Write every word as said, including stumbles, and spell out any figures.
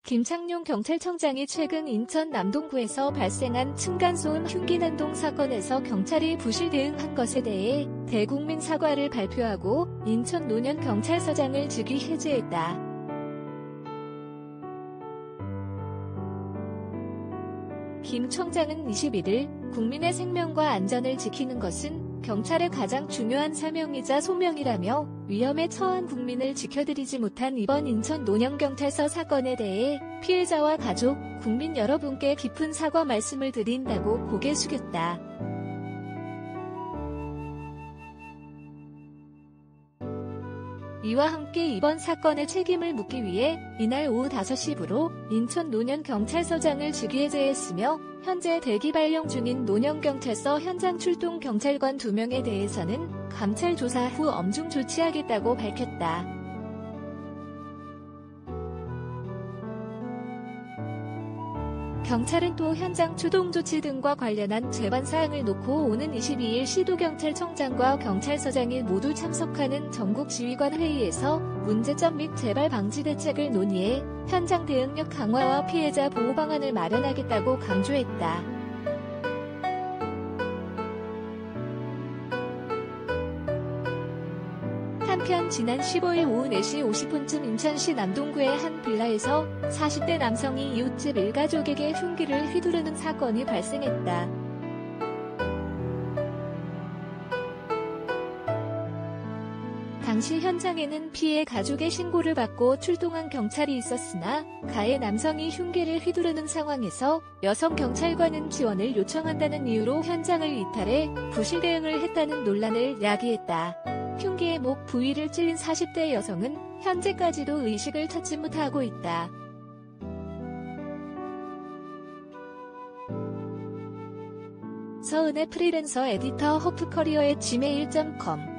김창룡 경찰청장이 최근 인천 남동구에서 발생한 층간소음 흉기난동 사건에서 경찰이 부실 대응한 것에 대해 대국민 사과를 발표하고 인천 노년경찰서장을 직위 해제했다. 김 청장은 이십일일 국민의 생명과 안전을 지키는 것은 경찰의 가장 중요한 사명이자 소명이라며 위험에 처한 국민을 지켜드리지 못한 이번 인천 노년경찰서 사건에 대해 피해자와 가족, 국민 여러분께 깊은 사과 말씀을 드린다고 고개 숙였다. 이와 함께 이번 사건의 책임을 묻기 위해 이날 오후 다섯 시부로 인천 노년경찰서장을 직위해제했으며 현재 대기 발령 중인 노년경찰서 현장 출동 경찰관 두 명에 대해서는 감찰 조사 후 엄중 조치하겠다고 밝혔다. 경찰은 또 현장 출동 조치 등과 관련한 제반 사항을 놓고 오는 이십이일 시도경찰청장과 경찰서장이 모두 참석하는 전국지휘관 회의에서 문제점 및 재발 방지 대책을 논의해 현장 대응력 강화와 피해자 보호 방안을 마련하겠다고 강조했다. 한편 지난 십오일 오후 네 시 오십 분쯤 인천시 남동구의 한 빌라에서 사십 대 남성이 이웃집 일가족에게 흉기를 휘두르는 사건이 발생했다. 당시 현장에는 피해 가족의 신고를 받고 출동한 경찰이 있었으나 가해 남성이 흉기를 휘두르는 상황에서 여성 경찰관은 지원을 요청한다는 이유로 현장을 이탈해 부실 대응을 했다는 논란을 야기했다. 흉기의 목 부위를 찔린 사십 대 여성은 현재까지도 의식을 찾지 못하고 있다. 서은의 프리랜서 에디터 허프커리어의 지메일 닷 컴